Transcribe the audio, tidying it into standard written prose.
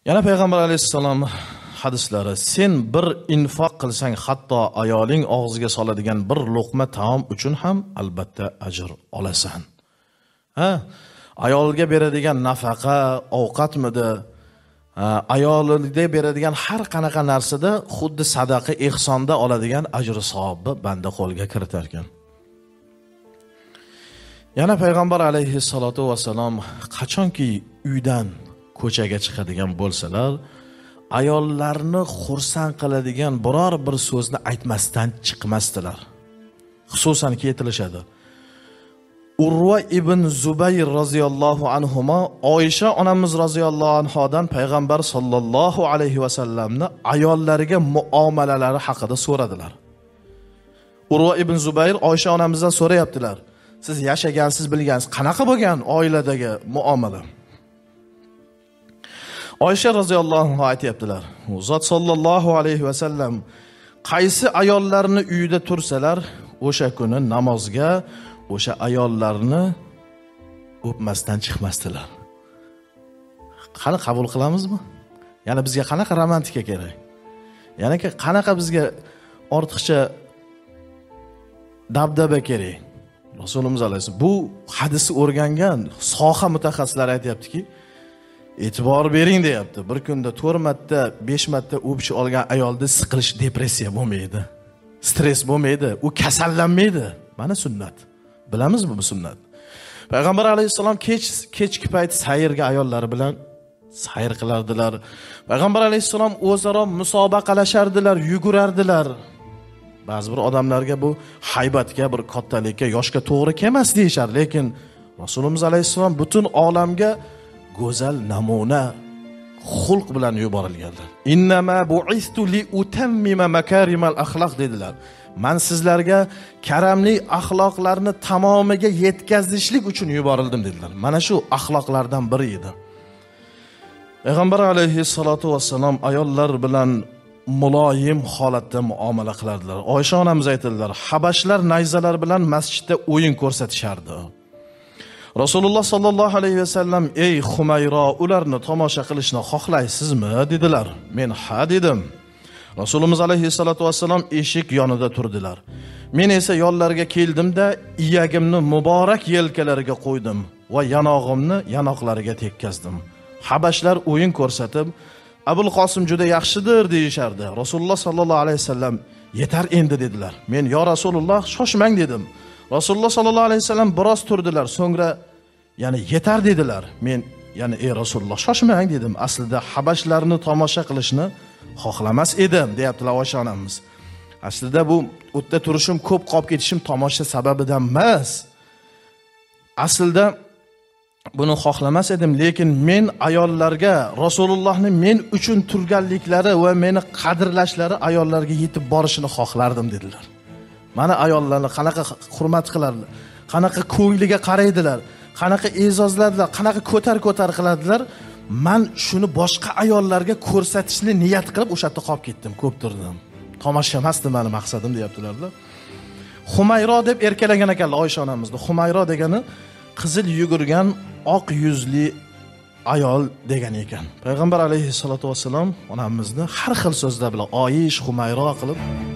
Yana payg'ambar alayhissalom hadislari: sen bir infoq qilsang, hatto ayoling og'ziga soladigan bir luqma taom uchun ham albatta ajr olasan. Ayolga beradigan nafaqa, ovqatmidi, ayoliga beradigan har qanaqa narsada xuddi sadaqa, ehsonda oladigan ajr savobni banda qo'lga kiritar ekan. Yana payg'ambar alayhissalotu vassalom qachonki uydan ko'chaga chiqadigan bo'lsalar, ayollarni xursand qiladigan biror bir so'zni aytmasdan chiqmasdilar. Xususan aytilishadi. Urva ibn Zubayr roziyallohu anhuma Oysha onamiz roziyallohu anhodan payg'ambar sollallohu alayhi vasallamni ayollariga muomalalari haqida so'radilar. Urva ibn Zubayr Oysha onamizdan so'rayaptilar: siz yashagansiz, bilgansiz, qanaqa bo'lgan oiladagi muomala? Oysha roziyallohu anha aytibdilar: Zot sollallohu alayhi vasallam qaysi ayollarni uyida tursalar, o'sha kuni namozga o'sha ayollarni o'pmasdan chiqmasdilar. Qani qabul qilamizmi? Yana bizga qanaqa romantika kerak? Yana qanaqa bizga ortiqcha dabdaba kerak? Rasululloh alayhisalom bu hadisni o'rgangan soha mutaxassislari aytibdiki, e'tibor bering deyapti. Bir kunda 4 marta, 5 marta o'pish olgan ayolda siqilish, depressiya bo'lmaydi. Stress bo'lmaydi, u kasallanmaydi. Mana sunnat. Bilamizmi bu sunnat? Payg'ambar alayhisalom kechki payt sayrga ayollari bilan sayr qilardilar. Payg'ambar alayhisalom o'zaro musobaqalashardilar, yugurardilar. Ba'zi bir odamlarga bu haybatga, bir kattalikka, yoshga to'g'ri kelmas deyshar, lekin Rasululloh alayhisalom butun olamga go'zal namuna xulq bilan yuborilganlar. Innama bu'istu li utammima makarimal axloq dedilar. Men sizlarga karamli axloqlarni tamomiga yetkazishlik uchun yuborildim dedilar. Mana shu axloqlardan biri edi. Payg'ambar alayhissalatu vassalom ayollar bilan muloyim holatda muomala qilardilar. Oysha onamiz aytadilar: habashlar nayzalar bilan masjidda o'yin ko'rsatishardi. Rasululloh sallallohu alayhi vasallam: ey Humayro, ularni tomosha qilishni xohlaysizmi dedilar. Men ha dedim. Rasululloh alayhissalatu vassalom eshik yonida turdilar. Men esa yonlariga keldim-da, iyagimni muborak yelkalariga qo'ydim va yanog'imni yanoqlariga tekkazdim. Habashlar o'yin ko'rsatib, Abul Qosim juda yaxshidir deyishardi. Rasululloh sallallohu alayhi vasallam: yetar endi dedilar. Men yo Rasululloh shoshmang dedim. Rasululloh sallallohu alayhi vasallam biroz turdilar, so'ngra yana yetar dedilar. Men yana ey Rasululloh shoshmang dedim. Aslida habashlarni tomosha qilishni xohlamas edim, deyaptilar Oysha onamiz. Aslida bu o'tda turishim, ko'p qolib ketishim tomosha sababidan emas. Aslida buni xohlamas edim, lekin men ayollarga Rasulullohni men uchun turganliklari va meni qadrlashlari ayollarga yetib borishini xohlardim dedilar. Mana ayollarni qanaqa hurmat qilardilar, qanaqa ko'ngliga qaraydilar, qanaqa e'zozladilar, qanaqa ko'tar qiladilar. Men shuni boshqa ayollarga ko'rsatishni niyat qilib o'sha yerda qolib ketdim, ko'p turdim. Tomosha emasdi meni maqsadim deyaptilar-da. Humayro deb erkalagan ekanlar Oysha onamizni. Humayro degani qizil yugurgan oq yuzli ayol degan ekan. Payg'ambar alayhissalatu vassalom onamizni har xil so'zlar bilan Oyish, Humayro qilib